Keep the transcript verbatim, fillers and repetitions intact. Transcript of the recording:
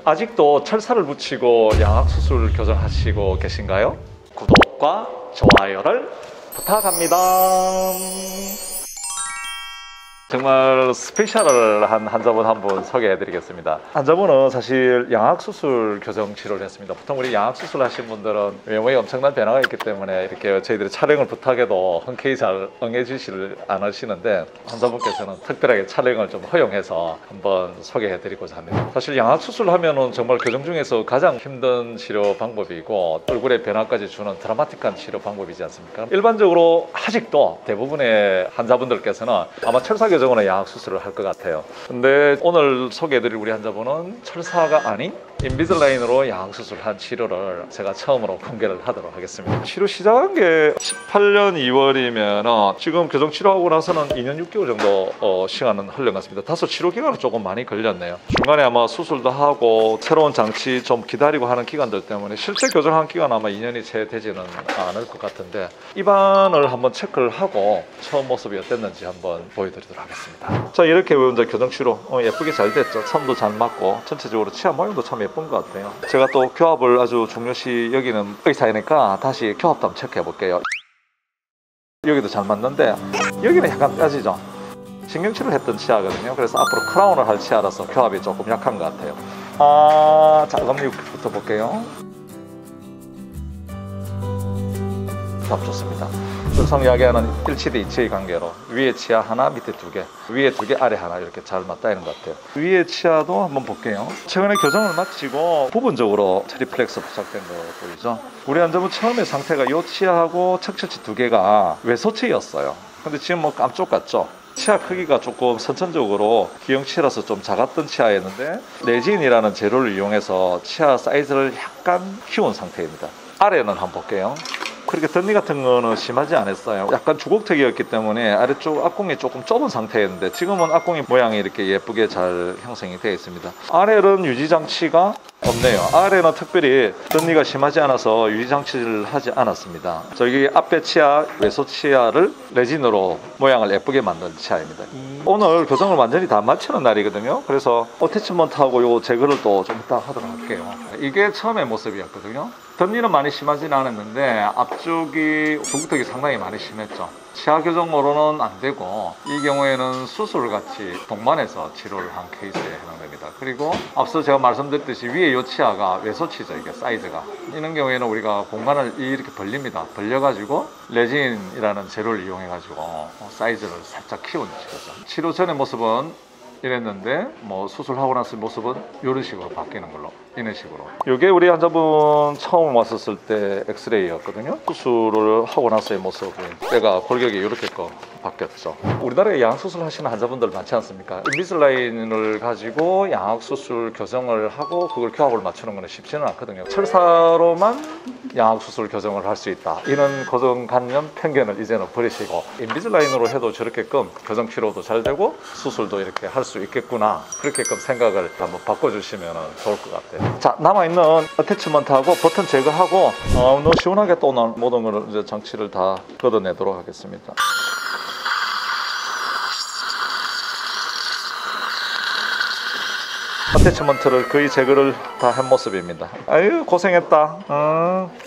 아직도 철사를 붙이고 양악수술 교정하시고 계신가요? 구독과 좋아요를 부탁합니다. 정말 스페셜한 환자분 한 분 소개해 드리겠습니다. 환자분은 사실 양악수술 교정 치료를 했습니다. 보통 우리 양악수술 하신 분들은 외모에 엄청난 변화가 있기 때문에 이렇게 저희들이 촬영을 부탁해도 흔쾌히 잘 응해주시를 않으시는데, 환자분께서는 특별하게 촬영을 좀 허용해서 한번 소개해 드리고자 합니다. 사실 양악수술 하면은 정말 교정 중에서 가장 힘든 치료 방법이고 얼굴에 변화까지 주는 드라마틱한 치료 방법이지 않습니까? 일반적으로 아직도 대부분의 환자분들께서는 아마 철사 교정 적으로 양악수술을 할 것 같아요. 근데 오늘 소개해드릴 우리 환자분은 철사가 아닌 인비슬라인으로 양악수술한 치료를 제가 처음으로 공개를 하도록 하겠습니다. 치료 시작한 게 십팔 년 이월이면 지금 교정 치료하고 나서는 이 년 육 개월 정도 어, 시간은 흘러갔습니다. 다소 치료 기간은 조금 많이 걸렸네요. 중간에 아마 수술도 하고 새로운 장치 좀 기다리고 하는 기간들 때문에 실제 교정한 기간 아마 이 년이 채 되지는 않을 것 같은데, 입안을 한번 체크를 하고 처음 모습이 어땠는지 한번 보여드리도록 하겠습니다. 자, 이렇게 이제 교정 치료 어, 예쁘게 잘 됐죠. 선도 잘 맞고 전체적으로 치아 모양도 참 예쁜 것 같아요. 제가 또 교합을 아주 중요시 여기는 의사이니까 다시 교합도 한번 체크해 볼게요. 여기도 잘 맞는데 여기는 약간 빠지죠. 신경치료를 했던 치아거든요. 그래서 앞으로 크라운을 할 치아라서 교합이 조금 약한 것 같아요. 아, 자, 그럼 여기부터 볼게요. 교합 좋습니다. 특성 이야기하는 일치대 이치의 관계로 위에 치아 하나, 밑에 두 개, 위에 두 개, 아래 하나 이렇게 잘 맞닿아 있는 것 같아요. 위에 치아도 한번 볼게요. 최근에 교정을 마치고 부분적으로 트리플렉스 부착된 거 보이죠? 우리 환자분 처음에 상태가 이 치아하고 척추치 두 개가 외소치였어요. 근데 지금 뭐 깜쪽 같죠? 치아 크기가 조금 선천적으로 기형치라서 좀 작았던 치아였는데 레진이라는 재료를 이용해서 치아 사이즈를 약간 키운 상태입니다. 아래는 한번 볼게요. 그렇게 덧니 같은 거는 심하지 않았어요. 약간 주걱턱이었기 때문에 아래쪽 앞공이 조금 좁은 상태였는데 지금은 앞공이 모양이 이렇게 예쁘게 잘 형성이 되어 있습니다. 아래는 유지장치가 없네요. 아래는 특별히 덧니가 심하지 않아서 유지장치를 하지 않았습니다. 저기 앞에 치아, 외소 치아를 레진으로 모양을 예쁘게 만든 치아입니다. 오늘 교정을 완전히 다 마치는 날이거든요. 그래서 어태치먼트하고 요 제거를 또 좀 이따 하도록 할게요. 이게 처음의 모습이었거든요. 덧니는 많이 심하지는 않았는데 앞쪽이 주걱턱이 상당히 많이 심했죠. 치아 교정으로는 안 되고 이 경우에는 수술같이 동반해서 치료를 한 케이스에 해당됩니다. 그리고 앞서 제가 말씀드렸듯이 위에 이 치아가 외소치죠. 이게 사이즈가 이런 경우에는 우리가 공간을 이렇게 벌립니다. 벌려가지고 레진이라는 재료를 이용해가지고 사이즈를 살짝 키우는 치료죠. 치료 전의 모습은 이랬는데 뭐 수술하고 나서 모습은 이런 식으로 바뀌는 걸로, 이런 식으로. 이게 우리 환자분 처음 왔었을 때 엑스레이였거든요. 수술을 하고 나서의 모습은 때가 골격이 이렇게 거 바뀌었죠. 우리나라에 양악수술 하시는 환자분들 많지 않습니까? 인비슬라인을 가지고 양악수술 교정을 하고 그걸 교합을 맞추는 건 쉽지는 않거든요. 철사로만 양악수술 교정을 할 수 있다, 이런 고정관념, 편견을 이제는 버리시고 인비슬라인으로 해도 저렇게끔 교정 치료도 잘 되고 수술도 이렇게 할 수 있겠구나, 그렇게끔 생각을 한번 바꿔주시면 좋을 것 같아요. 자, 남아있는 어태치먼트하고 버튼 제거하고 어, 너무 시원하게 또 모든 걸 이제 장치를 다 걷어내도록 하겠습니다. 어태치먼트를 거의 제거를 다 한 모습입니다. 아유, 고생했다. 어.